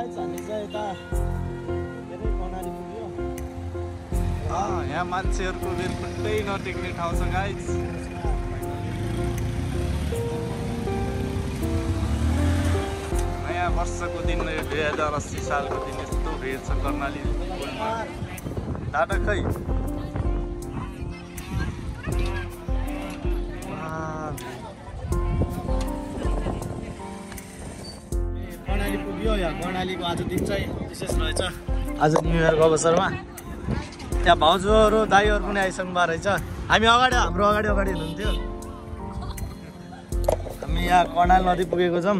guys हामी चाहिँ यता धेरै कर्णाली पुग्यो यहाँ मान्छेहरुको बिल्कुलै नटेक्ने ठाउँ छ गाइस नयाँ वर्षको दिन 2080 सालको दिन यस्तो भिड छ कर्णाली पुलमा टाटा खै कर्णाली पुग्यो यहाँ कर्णालीको आज दिन चाहिँ विशेष रहेछ आज न्यू इयरको अवसरमा त्यहाँ भाउजूहरू दाइहरू पनि आइसक्नु भएको रहेछ हामी हाम्रो अगाडि हुनुहुन्थ्यो हामी यहाँ कर्णाली नदी पुगेको छौँ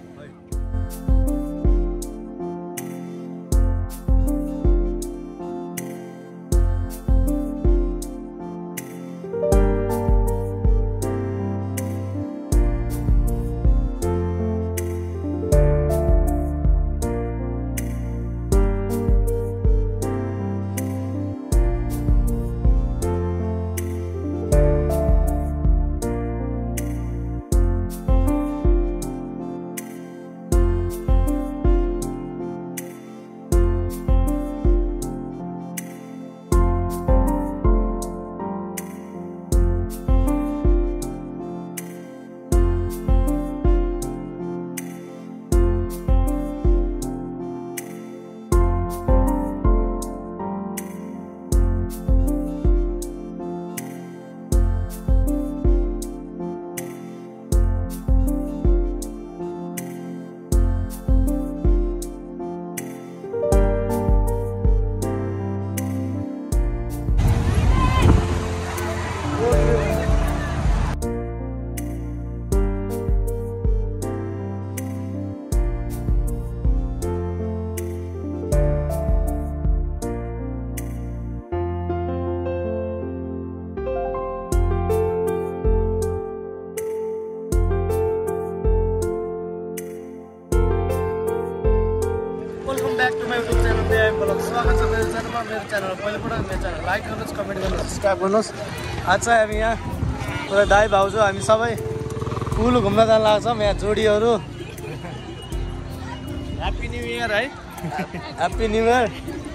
स्वागत छ मेरो च्यानलमा पहिलोपटक मेरो च्यानल लाइक गर्नुहोस् कमेन्ट गर्नुहोस् सब्स्क्राइब गर्नुहोस् आज चाहिँ हामी यहाँ पुरा दाइ भाउजू हामी सबै पुल घुम्न जान लाग्छौँ यहाँ जोडीहरू ह्याप्पी न्यू इयर है ह्याप्पी न्यू इयर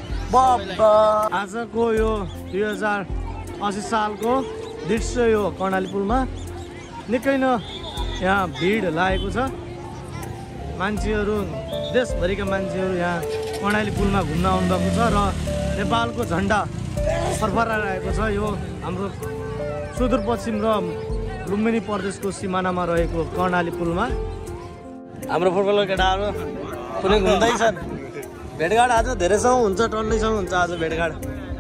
आजको यो 2080 सालको दृश्य यो कर्णाली पुलमा निकै नै यहाँ भिड लागेको छ मान्छेहरू देशभरिका मान्छेहरू यहाँ कर्णाली पुलमा घुम्न आउनुभएको छ र नेपालको झन्डा फरफराइरहेको छ यो हाम्रो सुदूरपश्चिम र लुम्बिनी प्रदेशको सिमानामा रहेको कर्णाली पुलमा हाम्रो फुटबलको केटाहरू कुनै घुम्दैछन् भेटघाट आज धेरैसँग हुन्छ टन्नैसँग हुन्छ आज भेटघाट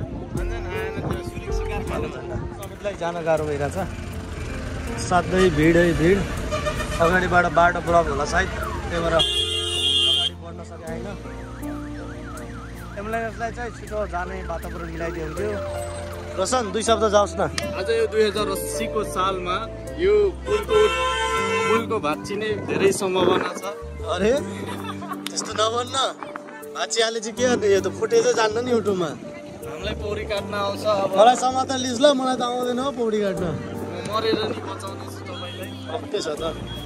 सबैलाई जान गाह्रो भइरहेछ साथै भिडै भिड अगाडिबाट बाटो ब्लक होला सायद त्यही भएर अगाडि बढ्न सके होइन एम्बुलेन्सलाई चाहिँ छिटो जाने वातावरण मिलाइदियो हुन्थ्यो रोशन 2 शब्द जाओस् न आज यो 2080 को सालमा यो पुलको भाँचिने धेरै सम्भावना छ अरे त्यस्तो नभन्न भाँचिहाले चाहिँ के गर्नु यो त फुटेजै जान्न नि युट्युबमा हामीलाई पौडी काट्न आउँछ अब मलाई समाचार लिज ल मलाई त आउँदैन हो पौडी काट्न मरेर नि बचाउने छु तपाईलाई के छ त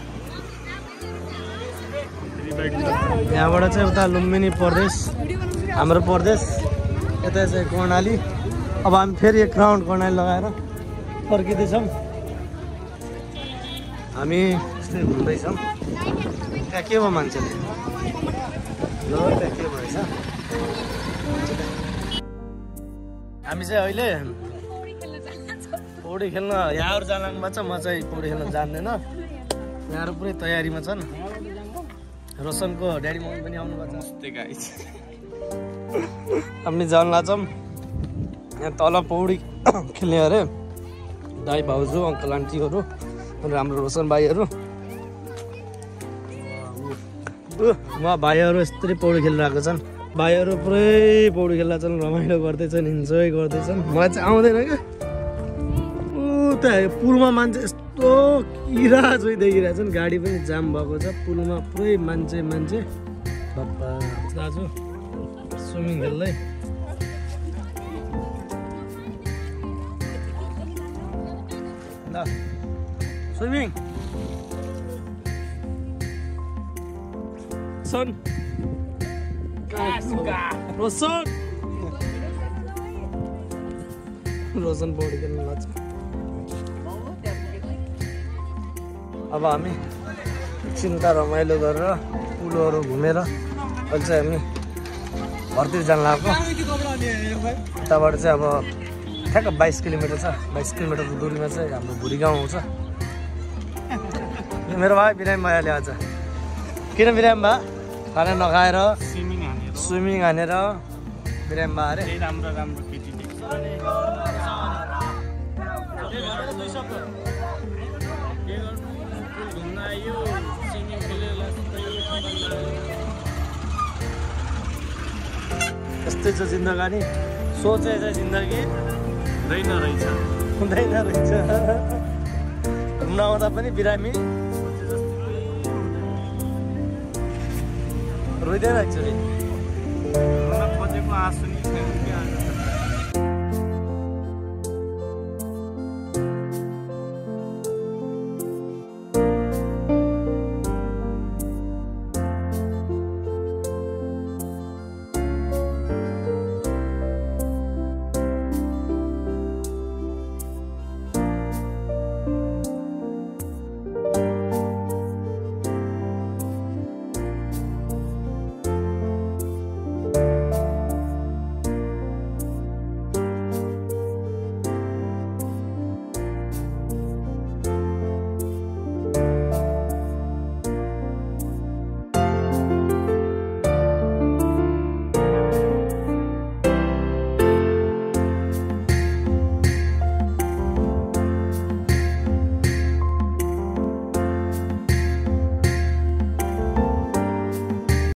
यहाँबाट चाहिँ उता लुम्बिनी प्रदेश हाम्रो प्रदेश यता चाहिँ कर्णाली अब हामी फेरि एक राउन्ड कर्णाली लगाएर फर्किँदैछौँ हामी यस्तै घुम्दैछौँ त्यहाँ के भयो मान्छेले ल त्यहाँ के भएछ हामी चाहिँ अहिले पौडी खेल्न यहाँहरू जानुमा छ म चाहिँ पौडी खेल्न जान्दैन यहाँहरू पुरै तयारीमा छन् रोशनको ड्याडी मम्मी पनि आउनु भएको छ हामी जान लाग्छौँ यहाँ तल पौडी खेल्ने अरे दाइ भाउजू अङ्कल आन्टीहरू अनि हाम्रो रोशन भाइहरू उहाँ भाइहरू यस्तै पौडी खेलिरहेको छन् भाइहरू पुरै पौडी खेल्दा छन् रमाइलो गर्दैछन् इन्जोय गर्दैछन् मलाई चाहिँ आउँदैन क्या त्यहाँ पुलमा मान्छे यस्तो किरा जोइ देखिरहेछन् गाडी पनि जाम भएको छ पुलमा पुरै मान्छे बाबा दाजु स्विमिङ खेल्दै स्विमिङ सन रोशन रोशन बॉडी खेल्नु लाग्छ अब हामी चिन्ता रमाइलो गरेर पुलहरू घुमेर अहिले चाहिँ हामी घरतिर जान लाग्यो उताबाट चाहिँ अब ठ्याक्क 22 किलोमिटर छ 22 किलोमिटरको दूरीमा चाहिँ हाम्रो भुरी गाउँ आउँछ मेरो भाइ बिरामी भइहाल्यो आज किन बिरामी भए खाना नखाएर स्विमिङ हानेर बिरामी भयो अरे राम्रो राम्रो केटी देख्छ यस्तै छ जिन्दगानी सोचे चाहिँ जिन्दगी हुँदैन रहेछ घुम्न आउँदा पनि बिरामी रोइदैन एक्चुअली खोजेको आँसु नि छैन कि आज